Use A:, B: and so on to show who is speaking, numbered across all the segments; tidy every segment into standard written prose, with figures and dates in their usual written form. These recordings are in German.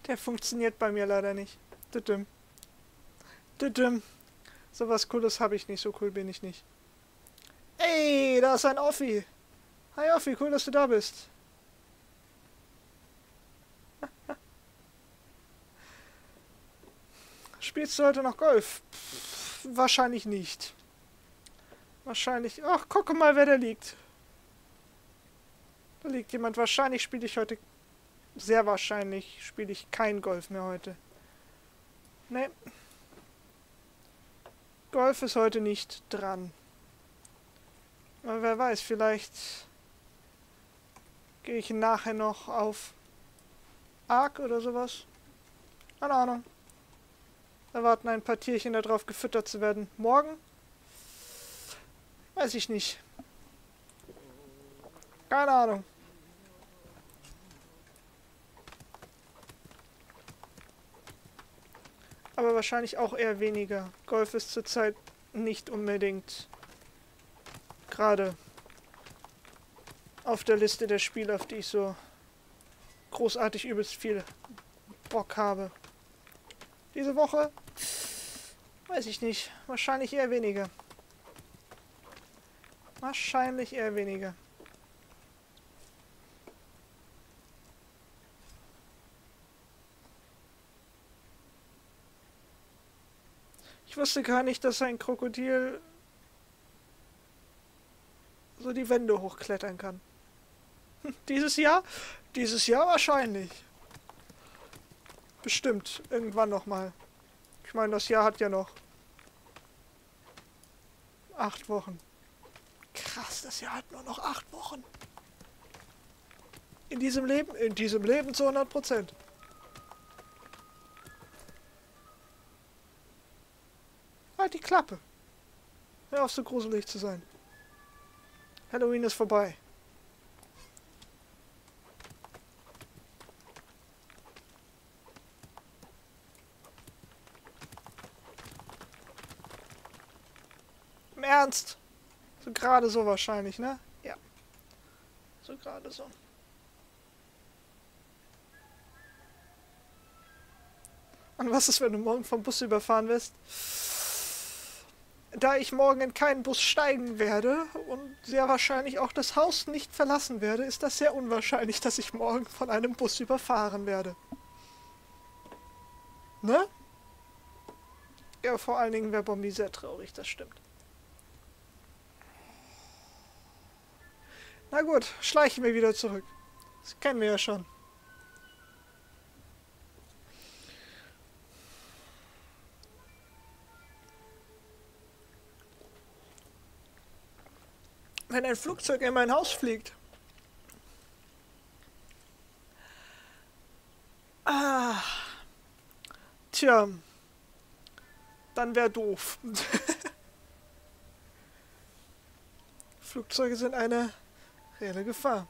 A: Der funktioniert bei mir leider nicht. Düdüm. Düdüm. So was Cooles habe ich nicht. So cool bin ich nicht. Ey, da ist ein Offi. Hi Offi, cool, dass du da bist. Spielst du heute noch Golf? Pff, wahrscheinlich nicht. Wahrscheinlich... Ach, guck mal, wer da liegt. Da liegt jemand. Wahrscheinlich spiele ich heute... Sehr wahrscheinlich spiele ich kein Golf mehr heute. Ne. Golf ist heute nicht dran. Aber wer weiß, vielleicht gehe ich nachher noch auf Ark oder sowas. Keine Ahnung. Da warten ein paar Tierchen darauf, gefüttert zu werden. Morgen? Weiß ich nicht. Keine Ahnung. Aber wahrscheinlich auch eher weniger. Golf ist zurzeit nicht unbedingt gerade auf der Liste der Spiele, auf die ich so großartig übelst viel Bock habe. Diese Woche? Weiß ich nicht. Wahrscheinlich eher weniger. Wahrscheinlich eher weniger. Ich wusste gar nicht, dass ein Krokodil so die Wände hochklettern kann. Dieses Jahr? Dieses Jahr wahrscheinlich. Bestimmt. Irgendwann nochmal. Ich meine, das Jahr hat ja noch 8 Wochen. Krass, das Jahr hat nur noch 8 Wochen. In diesem Leben? In diesem Leben zu 100%. Halt die Klappe. Hör auf, so gruselig zu sein. Halloween ist vorbei. Im Ernst? So gerade so wahrscheinlich, ne? Ja. So gerade so. Und was ist, wenn du morgen vom Bus überfahren wirst? Da ich morgen in keinen Bus steigen werde und sehr wahrscheinlich auch das Haus nicht verlassen werde, ist das sehr unwahrscheinlich, dass ich morgen von einem Bus überfahren werde. Ne? Ja, vor allen Dingen wäre Bombi sehr traurig, das stimmt. Na gut, schleichen wir wieder zurück. Das kennen wir ja schon. Wenn ein Flugzeug in mein Haus fliegt. Ah. Tja. Dann wäre doof. Flugzeuge sind eine reelle Gefahr.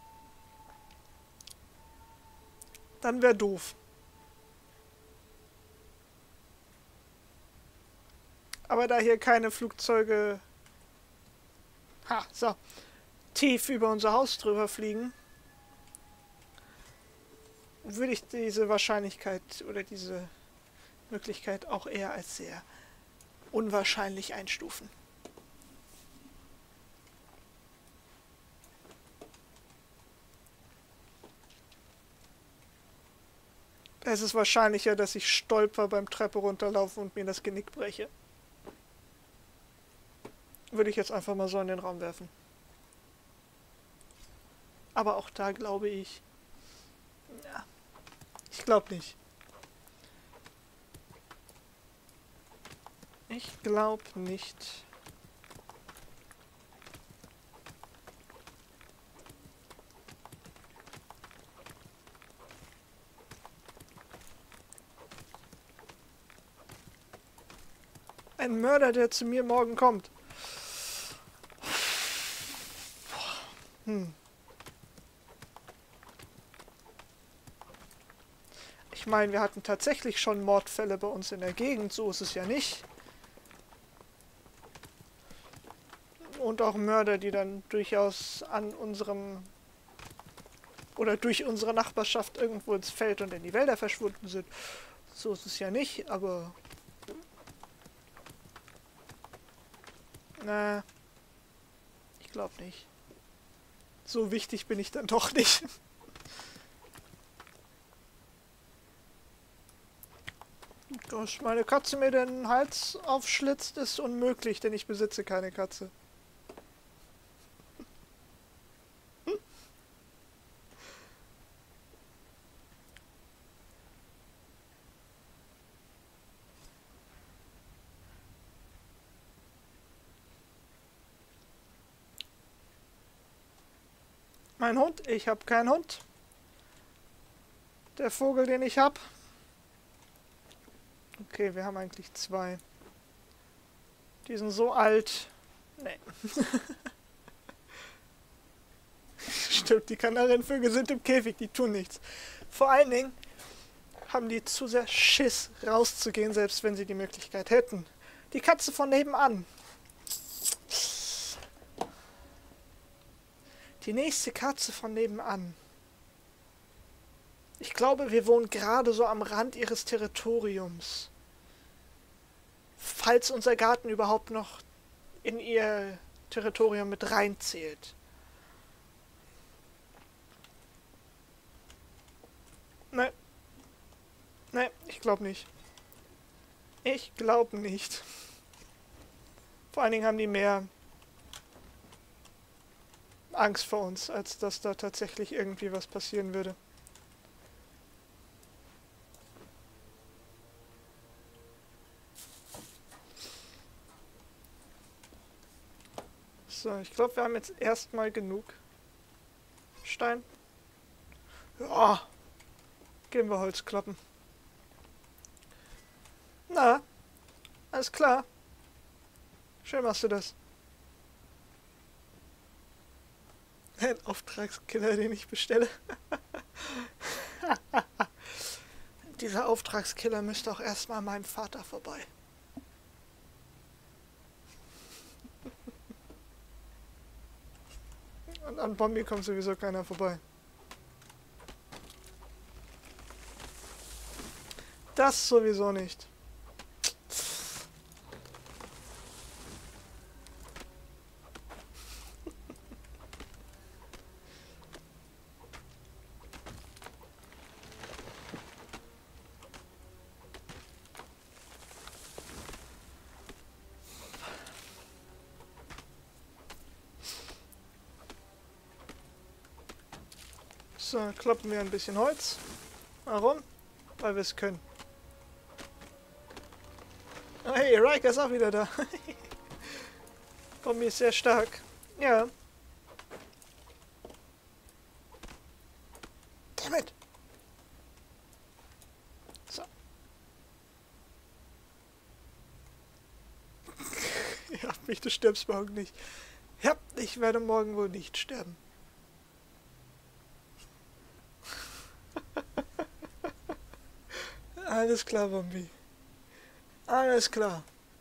A: Dann wäre doof. Aber da hier keine Flugzeuge tief über unser Haus drüber fliegen, würde ich diese Wahrscheinlichkeit oder diese Möglichkeit auch eher als sehr unwahrscheinlich einstufen. Es ist wahrscheinlicher, dass ich stolper beim Treppe runterlaufen und mir das Genick breche. Würde ich jetzt einfach mal so in den Raum werfen. Aber auch da glaube ich... Ja, ich glaube nicht. Ich glaube nicht. Ein Mörder, der zu mir morgen kommt. Ich meine, wir hatten tatsächlich schon Mordfälle bei uns in der Gegend, so ist es ja nicht. Und auch Mörder, die dann durchaus an unserem oder durch unsere Nachbarschaft irgendwo ins Feld und in die Wälder verschwunden sind. So ist es ja nicht, aber... Na, ich glaube nicht. So wichtig bin ich dann doch nicht. Dass meine Katze mir den Hals aufschlitzt, ist unmöglich, denn ich besitze keine Katze. Mein Hund? Ich habe keinen Hund. Der Vogel, den ich habe. Okay, wir haben eigentlich 2. Die sind so alt. Nee. Stimmt, die Kanarienvögel sind im Käfig, die tun nichts. Vor allen Dingen haben die zu sehr Schiss, rauszugehen, selbst wenn sie die Möglichkeit hätten. Die Katze von nebenan. Die nächste Katze von nebenan. Ich glaube, wir wohnen gerade so am Rand ihres Territoriums. Falls unser Garten überhaupt noch in ihr Territorium mit reinzählt. Ne. Ne, ich glaube nicht. Ich glaube nicht. Vor allen Dingen haben die mehr Angst vor uns, als dass da tatsächlich irgendwie was passieren würde. So, ich glaube, wir haben jetzt erstmal genug Stein. Ja, gehen wir Holz kloppen. Na, alles klar. Schön machst du das. Ein Auftragskiller, den ich bestelle. Dieser Auftragskiller müsste auch erstmal an meinem Vater vorbei. Und an Bombi kommt sowieso keiner vorbei. Das sowieso nicht. So, kloppen wir ein bisschen Holz. Warum? Weil wir es können. Oh, hey, Riker ist auch wieder da. Bombi ist sehr stark. Ja. Damit. So. Ja, mich, du stirbst morgen nicht. Ja, ich werde morgen wohl nicht sterben. Alles klar, Bombi. Alles klar.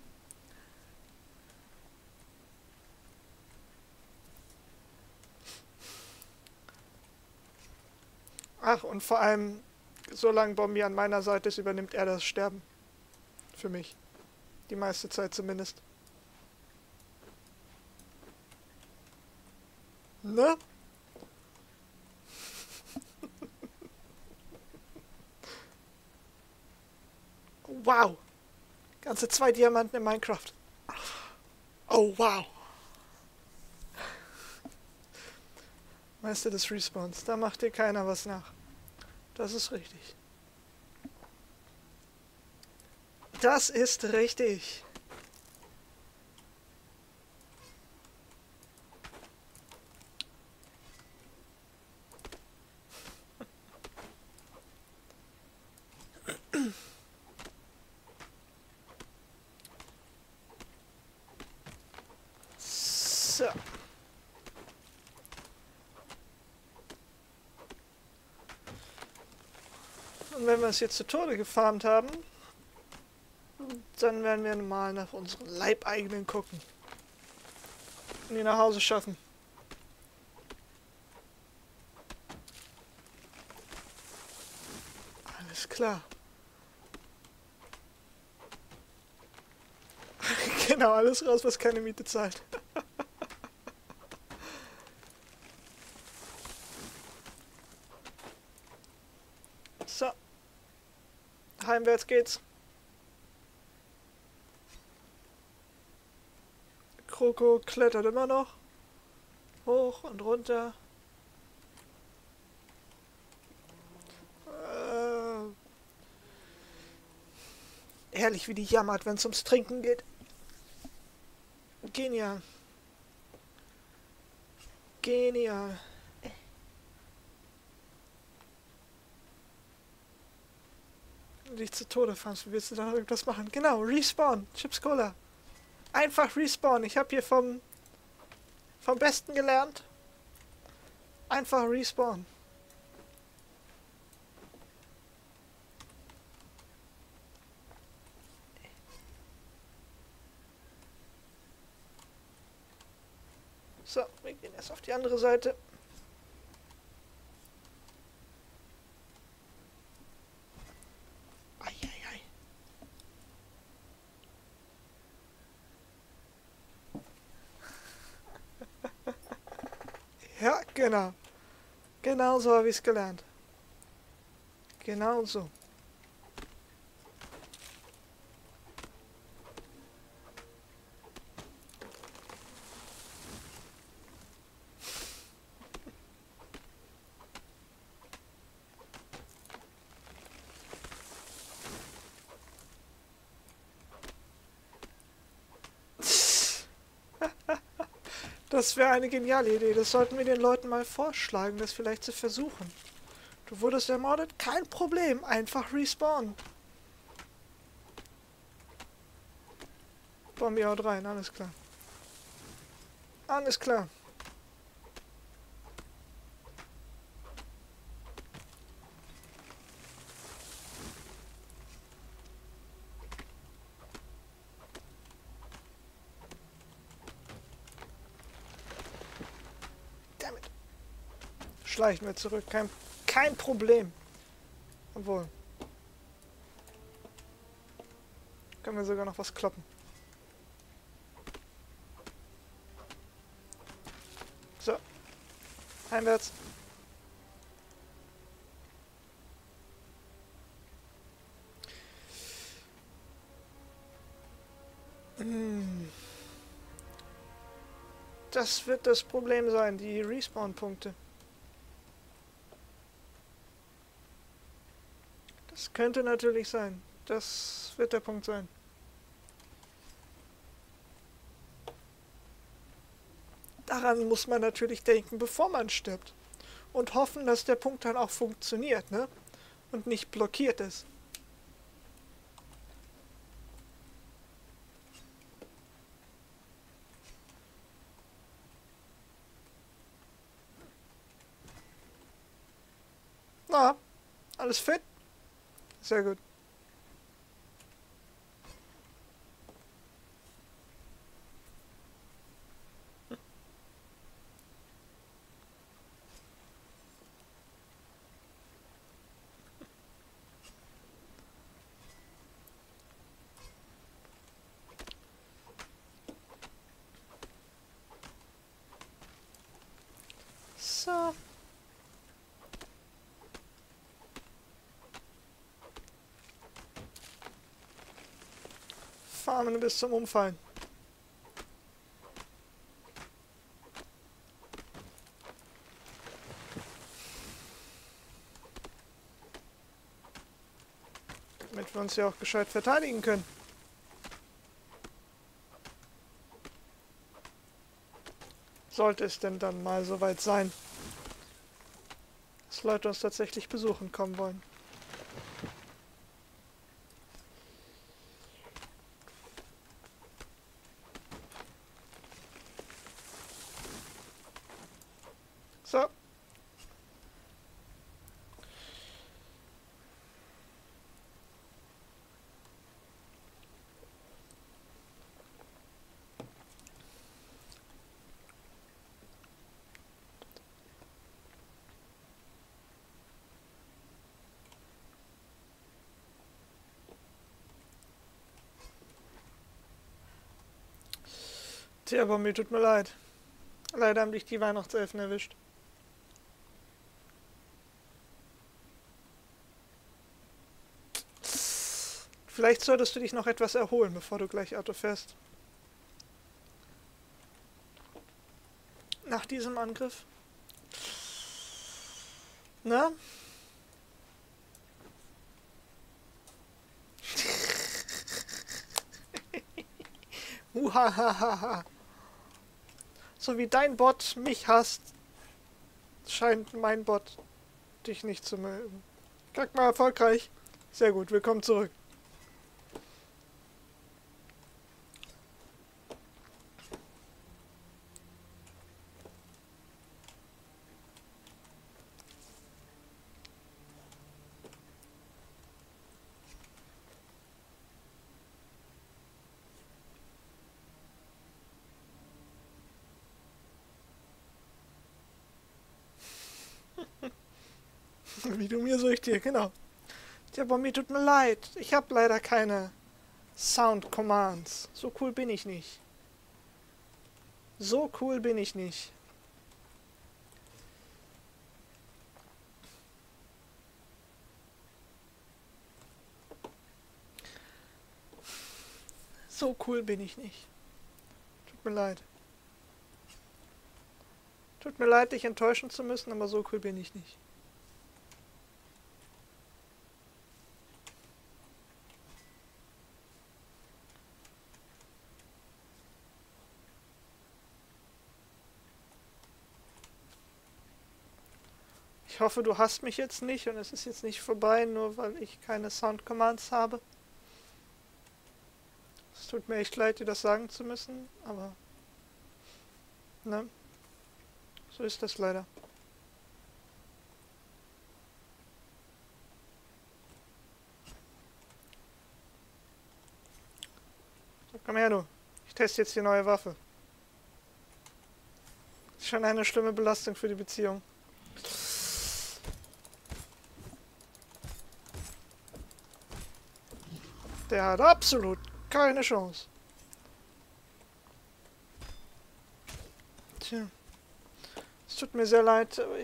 A: Ach, und vor allem, solange Bombi an meiner Seite ist, übernimmt er das Sterben. Für mich. Die meiste Zeit zumindest. Ne? Wow. Ganze 2 Diamanten in Minecraft. Oh, wow. Meister des Respawns. Da macht dir keiner was nach. Das ist richtig. Das ist richtig. So. Und wenn wir es jetzt zu Tode gefarmt haben, dann werden wir mal nach unseren Leibeigenen gucken. Und die nach Hause schaffen. klar. Genau, alles raus, was keine Miete zahlt. So. Heimwärts geht's. Kroko klettert immer noch. Hoch und runter. Herrlich, wie die jammert, wenn es ums Trinken geht. Genial. Genial. Wenn du dich zu Tode fandst, wie willst du da noch irgendwas machen? Genau, Respawn. Chips Cola. Einfach Respawn. Ich habe hier vom Besten gelernt. Einfach Respawn. So, wir gehen erst auf die andere Seite. Eieiei. Ja, genau. Genau so habe ich es gelernt. Genau so. Das wäre eine geniale Idee. Das sollten wir den Leuten mal vorschlagen, das vielleicht zu versuchen. Du wurdest ermordet? Kein Problem. Einfach respawnen. Bombe haut rein. Alles klar. Alles klar. Damit. Schleichen wir zurück. Kein Problem. Obwohl. Können wir sogar noch was kloppen. So. Heimwärts. Das wird das Problem sein, die Respawn-Punkte. Das könnte natürlich sein. Das wird der Punkt sein. Daran muss man natürlich denken, bevor man stirbt. Und hoffen, dass der Punkt dann auch funktioniert, ne? Und nicht blockiert ist. Na, alles fit? Sehr gut. So. Farmen bis zum Umfallen. Damit wir uns ja auch gescheit verteidigen können. Sollte es denn dann mal soweit sein, dass Leute uns tatsächlich besuchen kommen wollen. So. Tja, aber mir tut mir leid. Leider haben dich die Weihnachtselfen erwischt. Vielleicht solltest du dich noch etwas erholen, bevor du gleich Auto fährst. Nach diesem Angriff. Na? Uhahaha. So wie dein Bot mich hasst, scheint mein Bot dich nicht zu mögen. Kack mal erfolgreich. Sehr gut, willkommen zurück. Wie du mir, so ich dir, genau. Ja, aber mir tut mir leid. Ich habe leider keine Sound Commands. So cool bin ich nicht. So cool bin ich nicht. So cool bin ich nicht. Tut mir leid. Tut mir leid, dich enttäuschen zu müssen, aber so cool bin ich nicht. Ich hoffe, du hasst mich jetzt nicht und es ist jetzt nicht vorbei, nur weil ich keine Sound Commands habe. Es tut mir echt leid, dir das sagen zu müssen, aber ne, so ist das leider. So, komm her, du. Ich teste jetzt die neue Waffe. Ist schon eine schlimme Belastung für die Beziehung. Der hat absolut keine Chance. Tja. Es tut mir sehr leid, aber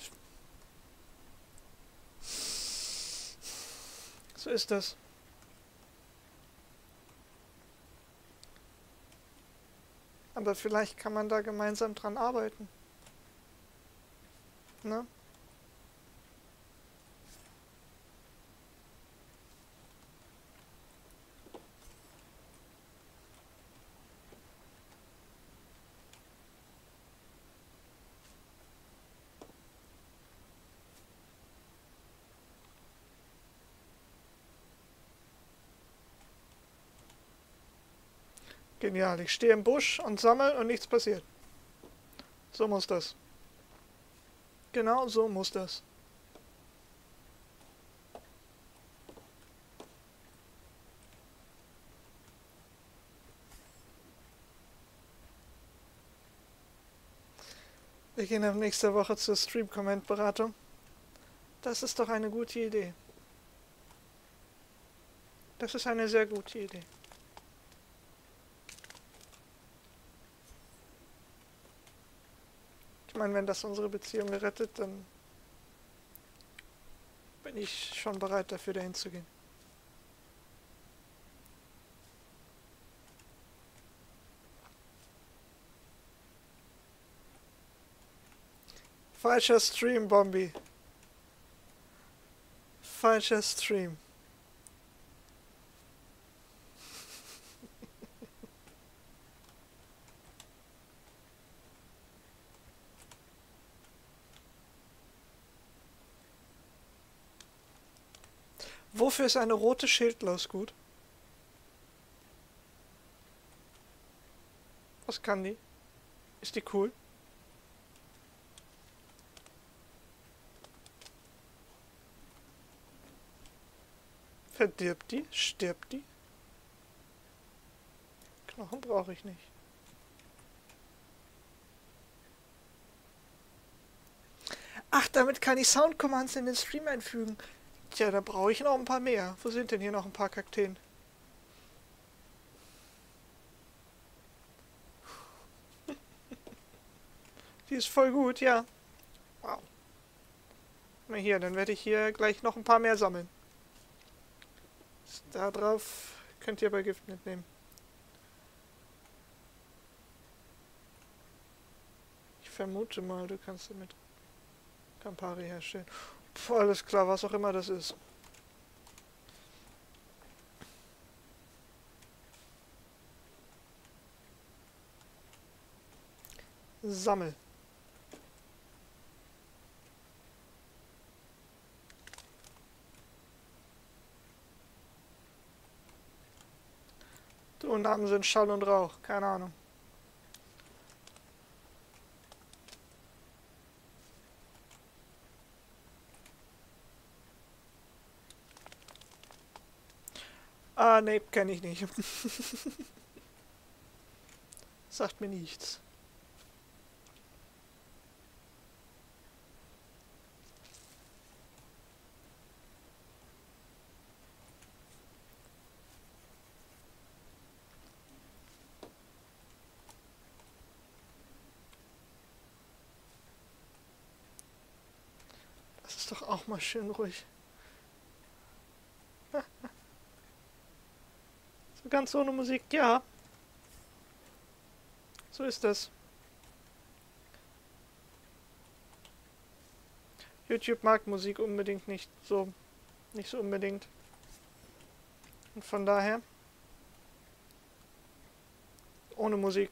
A: so ist das. Aber vielleicht kann man da gemeinsam dran arbeiten. Ne? Genial. Ich stehe im Busch und sammle und nichts passiert. So muss das. Genau so muss das. Wir gehen ab nächster Woche zur Stream-Comment-Beratung. Das ist doch eine gute Idee. Das ist eine sehr gute Idee. Ich meine, wenn das unsere Beziehung rettet, dann bin ich schon bereit dafür, dahin zu gehen. Falscher Stream, Bombi. Falscher Stream. Wofür ist eine rote Schildlaus gut? Was kann die? Ist die cool? Verdirbt die? Stirbt die? Knochen brauche ich nicht. Ach, damit kann ich Sound Commands in den Stream einfügen. Tja, da brauche ich noch ein paar mehr. Wo sind denn hier noch ein paar Kakteen? Die ist voll gut, ja. Wow. Na hier, dann werde ich hier gleich noch ein paar mehr sammeln. Da drauf könnt ihr aber Gift mitnehmen. Ich vermute mal, du kannst damit Campari herstellen. Puh, alles klar, was auch immer das ist. Sammel. Du, Namen sind Schall und Rauch, keine Ahnung. Ah, nee, kenne ich nicht. Sagt mir nichts. Das ist doch auch mal schön ruhig. So ganz ohne Musik, ja. So ist das. YouTube mag Musik unbedingt nicht so unbedingt. Und von daher ohne Musik.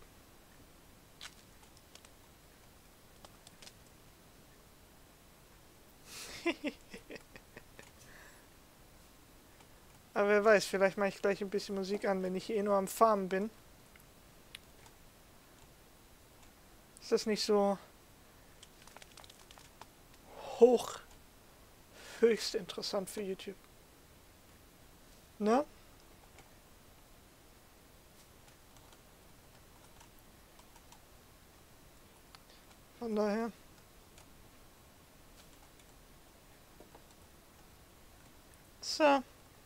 A: Aber wer weiß, vielleicht mache ich gleich ein bisschen Musik an, wenn ich eh nur am Farmen bin. Ist das nicht so höchst interessant für YouTube? Ne? Von daher. So.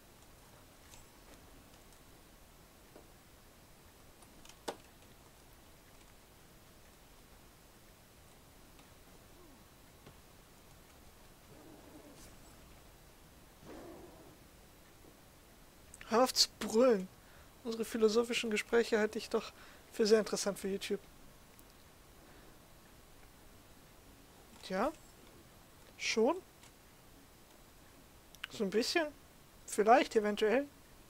A: Hör auf zu brüllen. Unsere philosophischen Gespräche halte ich doch für sehr interessant für YouTube. Tja, schon? So ein bisschen? Vielleicht, eventuell.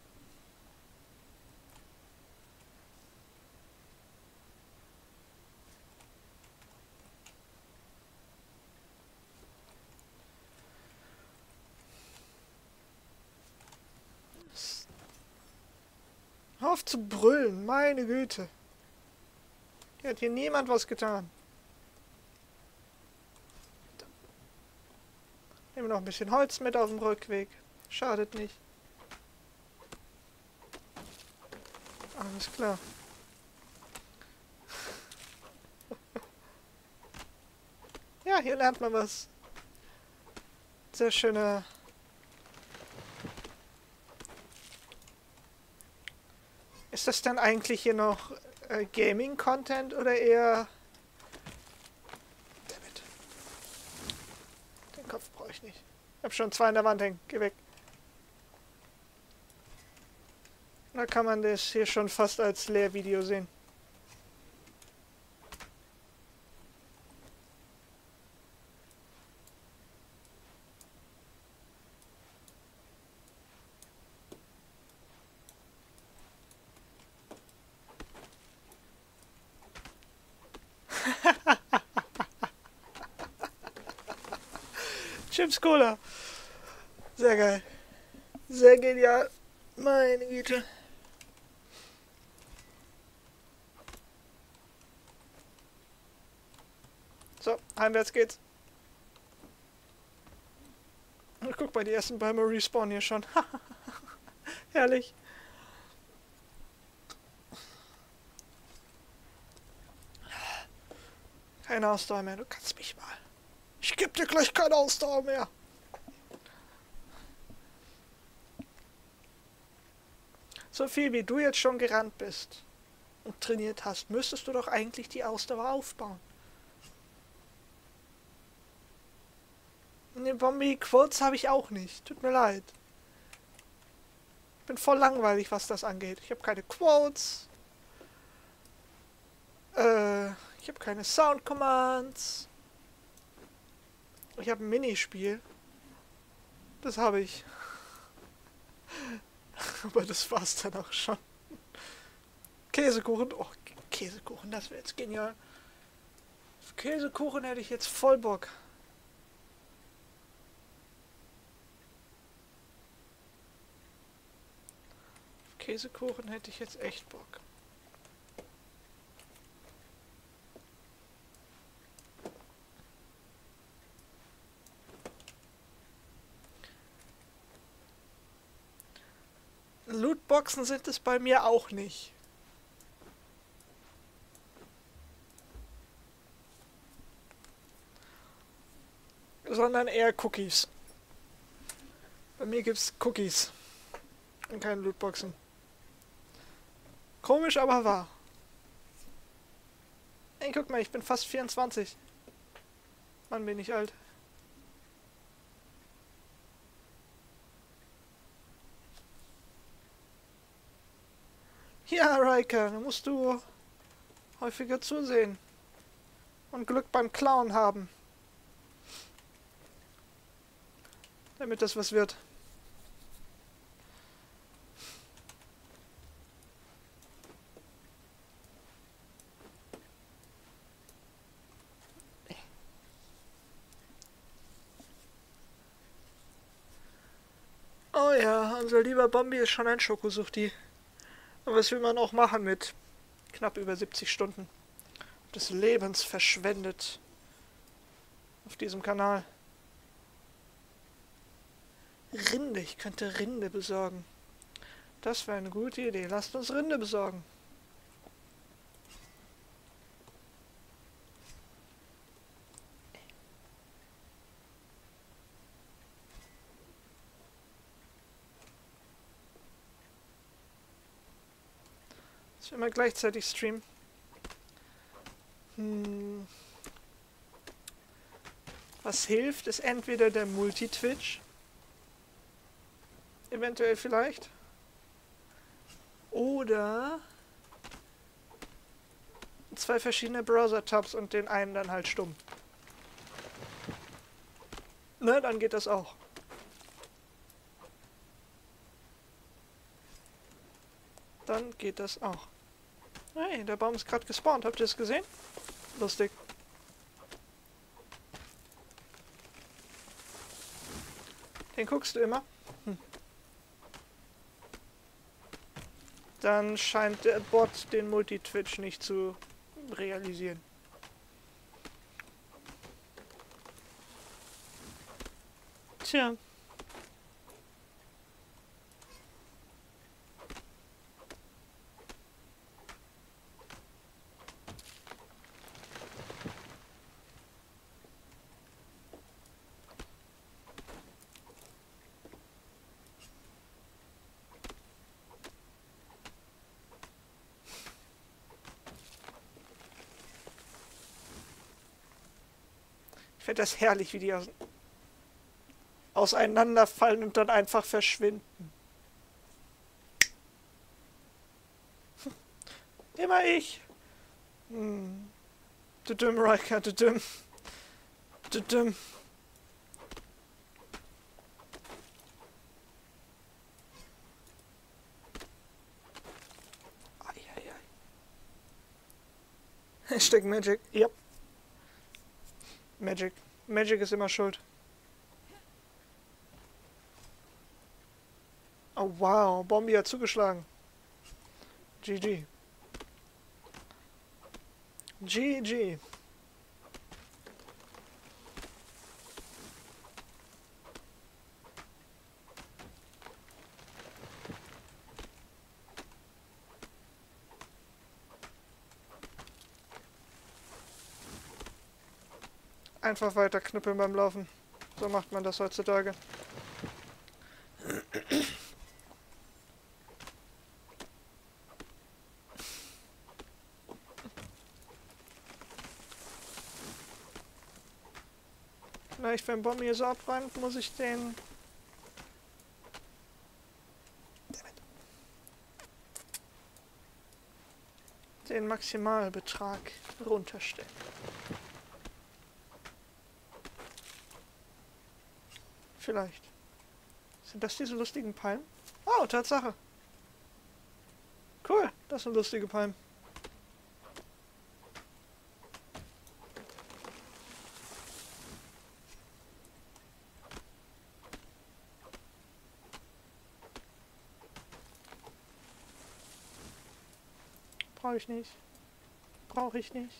A: Hör auf zu brüllen, meine Güte. Hier hat hier niemand was getan. Nehmen wir noch ein bisschen Holz mit auf dem Rückweg. Schadet nicht. Alles klar. Ja, hier lernt man was. Sehr schöne... Ist das dann eigentlich hier noch Gaming-Content oder eher... Dammit. Den Kopf brauche ich nicht. Ich habe schon 2 an der Wand hängen. Geh weg. Da kann man das hier schon fast als Lehrvideo sehen. Chips Cola. Sehr geil. Sehr genial. Meine Güte. So, heimwärts geht's. Und guck mal, die ersten Bäume respawnen hier schon. Herrlich. Keine Ausdauer mehr, du kannst mich mal. Ich geb dir gleich keine Ausdauer mehr. So viel wie du jetzt schon gerannt bist und trainiert hast, müsstest du doch eigentlich die Ausdauer aufbauen. Ne, Bombi-Quotes habe ich auch nicht. Tut mir leid. Ich bin voll langweilig, was das angeht. Ich habe keine Quotes. Ich habe keine Sound-Commands. Ich habe ein Minispiel. Das habe ich. Aber das war's dann auch schon. Käsekuchen. Oh, Käsekuchen, das wäre jetzt genial. Auf Käsekuchen hätte ich jetzt voll Bock. Auf Käsekuchen hätte ich jetzt echt Bock. Lootboxen sind es bei mir auch nicht. Sondern eher Cookies. Bei mir gibt's Cookies. Und keine Lootboxen. Komisch, aber wahr. Ey, guck mal, ich bin fast 24. Mann, bin ich alt. Ja, Riker, da musst du häufiger zusehen. Und Glück beim Klauen haben. Damit das was wird. Oh ja, unser lieber Bombi ist schon ein Schokosuchti. Aber was will man auch machen mit knapp über 70 Stunden des Lebens verschwendet auf diesem Kanal? Rinde, ich könnte Rinde besorgen. Das wäre eine gute Idee. Lasst uns Rinde besorgen. Dass wir mal gleichzeitig streamen. Was hilft, ist entweder der Multi-Twitch. Eventuell vielleicht. Oder 2 verschiedene Browser-Tabs und den einen dann halt stumm. Ne, dann geht das auch. Dann geht das auch. Hey, der Baum ist gerade gespawnt. Habt ihr es gesehen? Lustig. Den guckst du immer? Dann scheint der Bot den Multi-Twitch nicht zu realisieren. Tja. Ich finde das herrlich, wie die auseinanderfallen und dann einfach verschwinden. Immer ich. Du dumm, Riker, du dumm. Du dumm. Hashtag Magic. Yep. Magic. Magic ist immer schuld. Oh wow, Bombi hat zugeschlagen. GG. GG. Einfach weiter knüppeln beim Laufen. So macht man das heutzutage. Vielleicht, wenn Bombe hier so abräumt, muss ich den... den Maximalbetrag runterstellen. Vielleicht. Sind das diese lustigen Palmen? Oh, Tatsache. Cool, das sind lustige Palmen. Brauche ich nicht. Brauche ich nicht.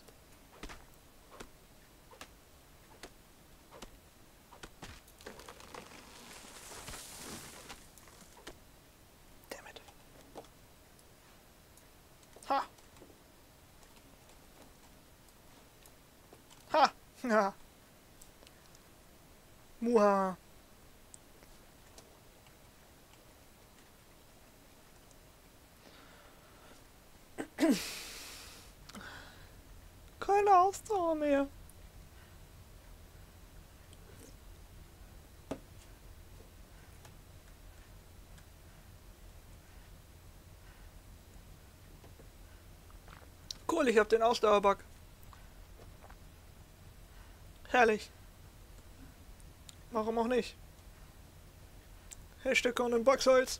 A: Dammit. Ha! Ha! Ja. Muha. Keine Ausdauer mehr. Cool, ich hab den Ausdauerbug. Herrlich. Warum auch nicht? Hashtag und Boxholz.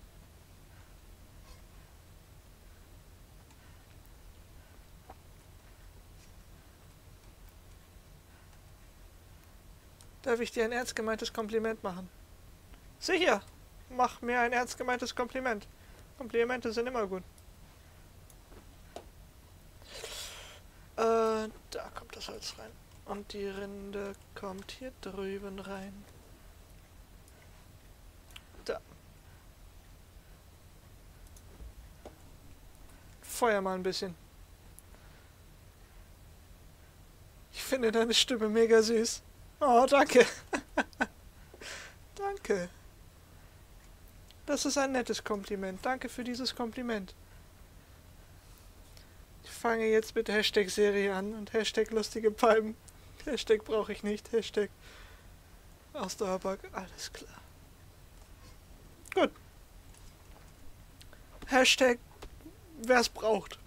A: Darf ich dir ein ernst gemeintes Kompliment machen? Sicher! Mach mir ein ernst gemeintes Kompliment. Komplimente sind immer gut. Da kommt das Holz rein. Und die Rinde kommt hier drüben rein. Da. Feuer mal ein bisschen. Ich finde deine Stimme mega süß. Oh, danke. Danke. Das ist ein nettes Kompliment. Danke für dieses Kompliment. Ich fange jetzt mit Hashtag-Serie an und Hashtag lustige Palmen. Hashtag brauche ich nicht. Hashtag Ausdauerbug. Alles klar. Gut. Hashtag wer es braucht.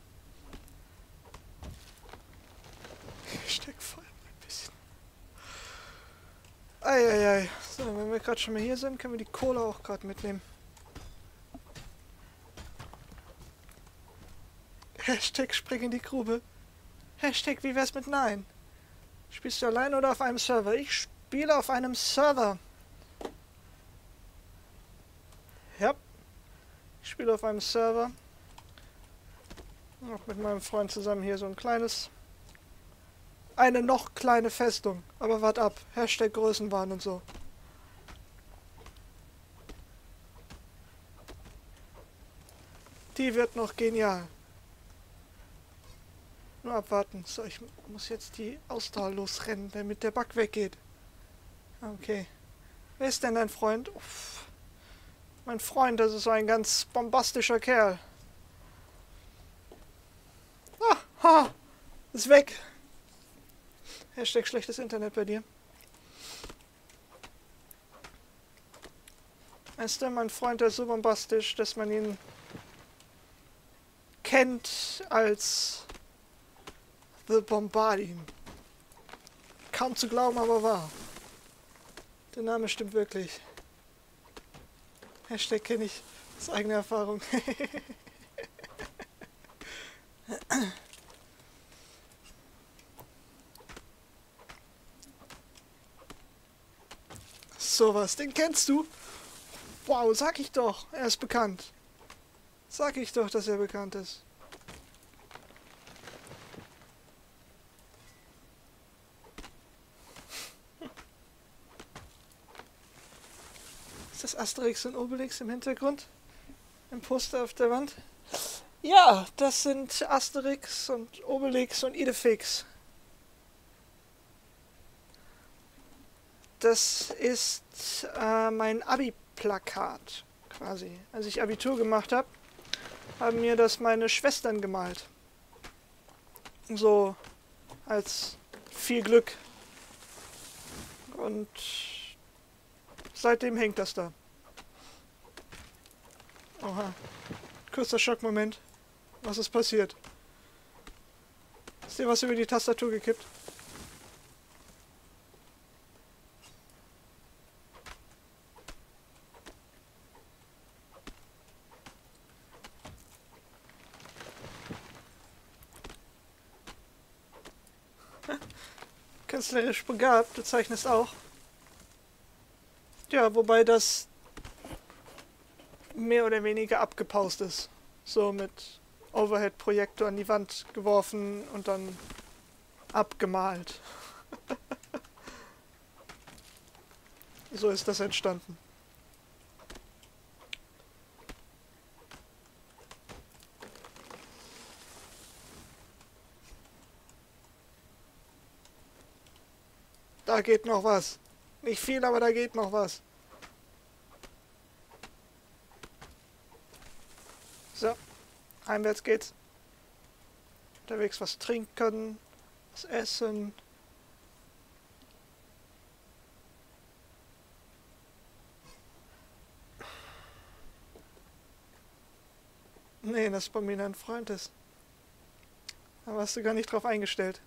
A: Hashtag Feuer ein bisschen. Eieiei. So, wenn wir gerade schon mal hier sind, können wir die Kohle auch gerade mitnehmen. Hashtag spring in die Grube. Hashtag wie wär's mit Nein? Spielst du allein oder auf einem Server? Ich spiele auf einem Server. Ja. Ich spiele auf einem Server. Auch mit meinem Freund zusammen hier so ein kleines... eine noch kleine Festung. Aber wart ab. Hashtag Größenwahn und so. Die wird noch genial. Nur abwarten. So, ich muss jetzt die Ausdauer losrennen, damit der Bug weggeht. Okay. Wer ist denn dein Freund? Uff. Mein Freund, das ist so ein ganz bombastischer Kerl. Ah, ha! Ist weg! Hashtag schlechtes Internet bei dir. Weißt du, mein Freund, der ist so bombastisch, dass man ihn kennt als The Bombardin. Kaum zu glauben, aber wahr. Der Name stimmt wirklich. Hashtag kenne ich aus eigener Erfahrung. Sowas, den kennst du? Wow, sag ich doch, er ist bekannt. Sag ich doch, dass er bekannt ist. Ist das Asterix und Obelix im Hintergrund? Im Poster auf der Wand? Ja, das sind Asterix und Obelix und Idefix. Das ist mein Abi-Plakat, quasi. Als ich Abitur gemacht habe, haben mir das meine Schwestern gemalt. So als viel Glück. Und seitdem hängt das da. Oha. Kurzer Schockmoment. Was ist passiert? Ist dir was über die Tastatur gekippt? Künstlerisch begabt, du zeichnest auch. Ja, wobei das mehr oder weniger abgepaust ist. So mit Overhead-Projektor an die Wand geworfen und dann abgemalt. So ist das entstanden. Da geht noch was. Nicht viel, aber da geht noch was. So, heimwärts geht's. Unterwegs was trinken, was essen. Nee, dass bei mir ein Freund ist. Da warst du gar nicht drauf eingestellt.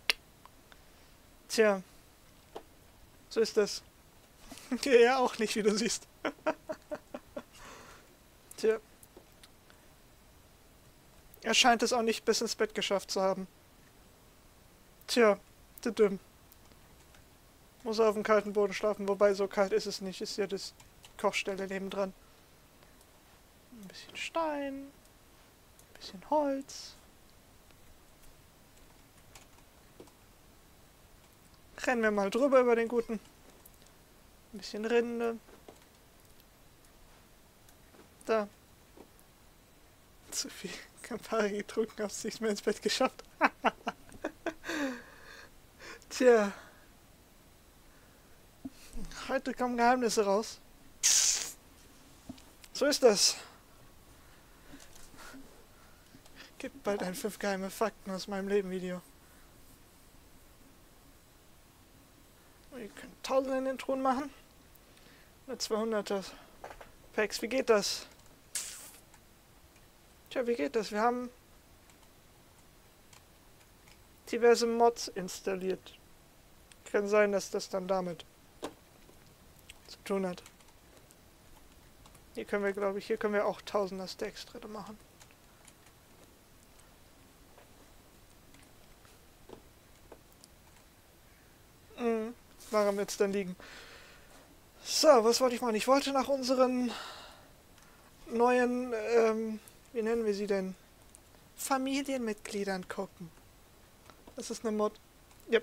A: Tja. So ist das. Ja, auch nicht, wie du siehst. Tja. Er scheint es auch nicht bis ins Bett geschafft zu haben. Tja, dumm. Muss auf dem kalten Boden schlafen, wobei so kalt ist es nicht. Ist ja das Kochstelle nebendran. Ein bisschen Stein. Ein bisschen Holz. Rennen wir mal drüber über den Guten. Ein bisschen Rinde. Da. Zu viel Campari getrunken, hab's nicht mehr ins Bett geschafft. Tja. Heute kommen Geheimnisse raus. So ist das. Gibt bald ein 5 geheime Fakten aus meinem Leben Video. Ihr könnt 1000 in den Truhen machen. Nur 200er Packs. Wie geht das? Tja, wie geht das? Wir haben diverse Mods installiert. Kann sein, dass das dann damit zu tun hat. Hier können wir, glaube ich, hier können wir auch 1000er Stacks drin machen. Daran wird es dann liegen. So, was wollte ich machen? Ich wollte nach unseren neuen, wie nennen wir sie denn? Familienmitgliedern gucken. Das ist eine Mod. Yep.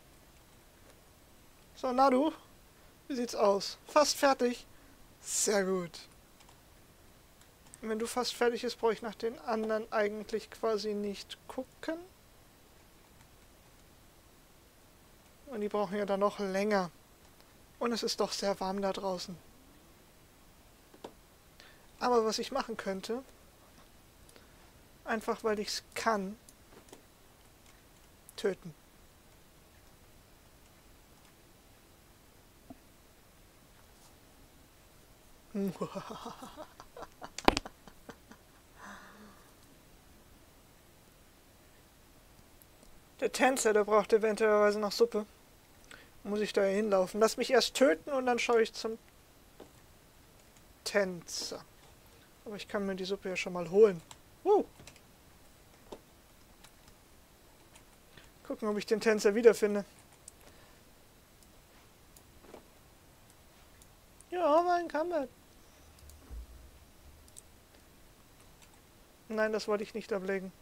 A: So, na du? Wie sieht's aus? Fast fertig? Sehr gut. Und wenn du fast fertig bist, brauche ich nach den anderen eigentlich quasi nicht gucken. Und die brauchen ja dann noch länger. Und es ist doch sehr warm da draußen. Aber was ich machen könnte, einfach weil ich es kann, töten. Der Tänzer, der braucht eventuellerweise noch Suppe. Muss ich da hinlaufen? Lass mich erst töten und dann schaue ich zum Tänzer. Aber ich kann mir die Suppe ja schon mal holen. Gucken, ob ich den Tänzer wiederfinde. Ja, mein Combat. Nein, das wollte ich nicht ablegen.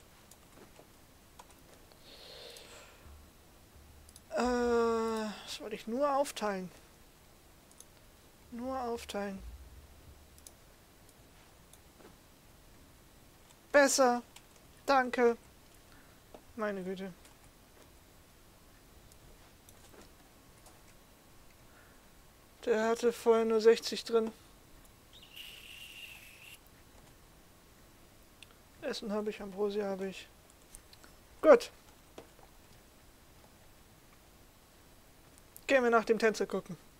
A: Das wollte ich nur aufteilen. Nur aufteilen. Besser. Danke. Meine Güte. Der hatte vorher nur 60 drin. Essen habe ich, Ambrosia habe ich. Gut. Gehen wir nach dem Tänzer gucken.